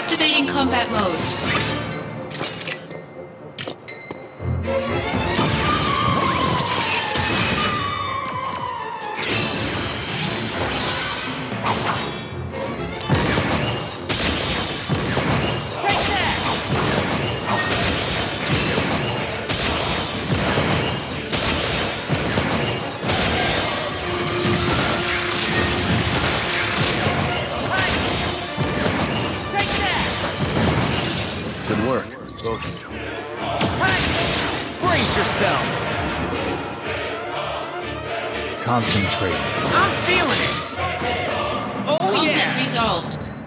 Activating combat mode. Good work. Brace yourself! Concentrate. I'm feeling it! Oh Conflict yeah! resolved.